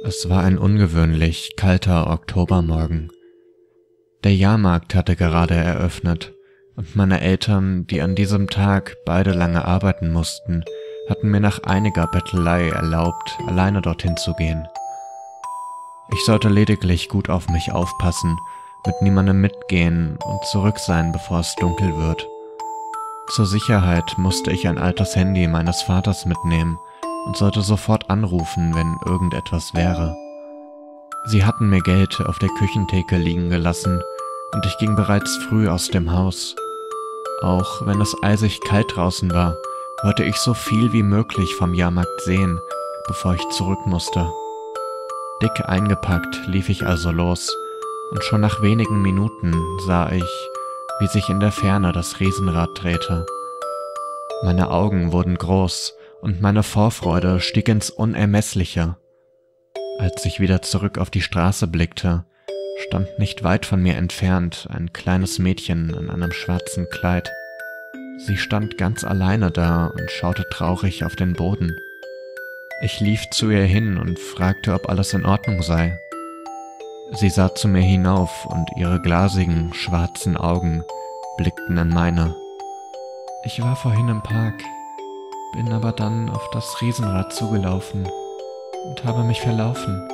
Es war ein ungewöhnlich kalter Oktobermorgen. Der Jahrmarkt hatte gerade eröffnet und meine Eltern, die an diesem Tag beide lange arbeiten mussten, hatten mir nach einiger Bettelei erlaubt, alleine dorthin zu gehen. Ich sollte lediglich gut auf mich aufpassen, mit niemandem mitgehen und zurück sein, bevor es dunkel wird. Zur Sicherheit musste ich ein altes Handy meines Vaters mitnehmen und sollte sofort anrufen, wenn irgendetwas wäre. Sie hatten mir Geld auf der Küchentheke liegen gelassen und ich ging bereits früh aus dem Haus. Auch wenn es eisig kalt draußen war, wollte ich so viel wie möglich vom Jahrmarkt sehen, bevor ich zurück musste. Dick eingepackt lief ich also los und schon nach wenigen Minuten sah ich, wie sich in der Ferne das Riesenrad drehte. Meine Augen wurden groß und meine Vorfreude stieg ins Unermessliche. Als ich wieder zurück auf die Straße blickte, stand nicht weit von mir entfernt ein kleines Mädchen in einem schwarzen Kleid. Sie stand ganz alleine da und schaute traurig auf den Boden. Ich lief zu ihr hin und fragte, ob alles in Ordnung sei. Sie sah zu mir hinauf und ihre glasigen, schwarzen Augen blickten in meine. Ich war vorhin im Park, bin aber dann auf das Riesenrad zugelaufen und habe mich verlaufen.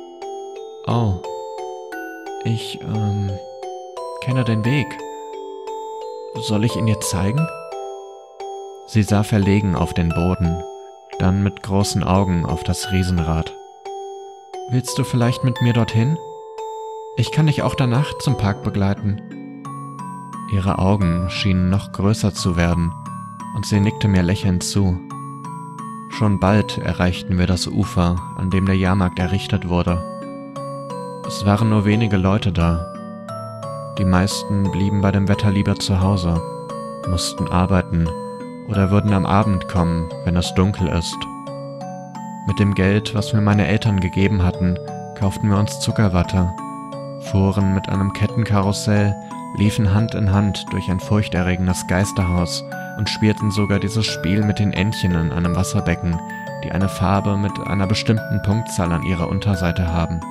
Oh, ich, kenne den Weg. Soll ich ihn dir zeigen? Sie sah verlegen auf den Boden, dann mit großen Augen auf das Riesenrad. Willst du vielleicht mit mir dorthin? Ich kann dich auch danach zum Park begleiten. Ihre Augen schienen noch größer zu werden und sie nickte mir lächelnd zu. Schon bald erreichten wir das Ufer, an dem der Jahrmarkt errichtet wurde. Es waren nur wenige Leute da. Die meisten blieben bei dem Wetter lieber zu Hause, mussten arbeiten oder würden am Abend kommen, wenn es dunkel ist. Mit dem Geld, was mir meine Eltern gegeben hatten, kauften wir uns Zuckerwatte, fuhren mit einem Kettenkarussell, liefen Hand in Hand durch ein furchterregendes Geisterhaus und spielten sogar dieses Spiel mit den Entchen in einem Wasserbecken, die eine Farbe mit einer bestimmten Punktzahl an ihrer Unterseite haben.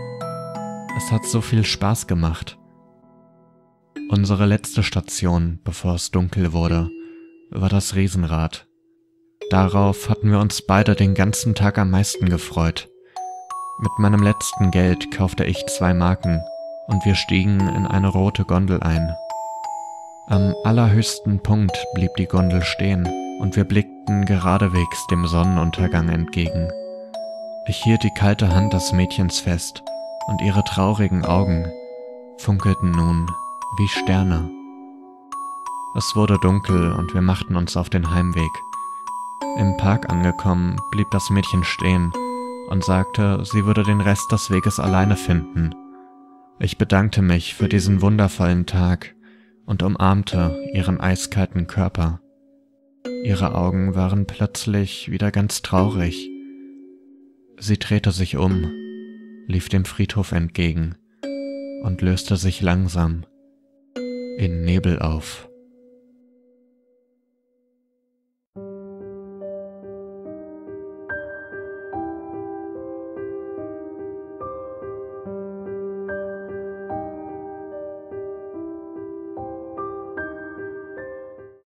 Es hat so viel Spaß gemacht. Unsere letzte Station, bevor es dunkel wurde, war das Riesenrad. Darauf hatten wir uns beide den ganzen Tag am meisten gefreut. Mit meinem letzten Geld kaufte ich 2 Marken und wir stiegen in eine rote Gondel ein. Am allerhöchsten Punkt blieb die Gondel stehen und wir blickten geradewegs dem Sonnenuntergang entgegen. Ich hielt die kalte Hand des Mädchens fest und ihre traurigen Augen funkelten nun wie Sterne. Es wurde dunkel und wir machten uns auf den Heimweg. Im Park angekommen, blieb das Mädchen stehen und sagte, sie würde den Rest des Weges alleine finden. Ich bedankte mich für diesen wundervollen Tag und umarmte ihren eiskalten Körper. Ihre Augen waren plötzlich wieder ganz traurig. Sie drehte sich um, lief dem Friedhof entgegen und löste sich langsam in Nebel auf.